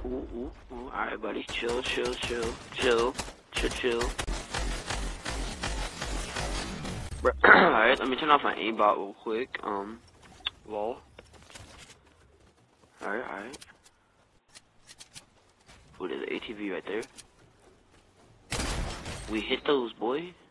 Ooh. Alright, buddy. Chill. Alright, let me turn off my aimbot real quick. Lol. Alright. Ooh, there's an ATV right there. We hit those, boy.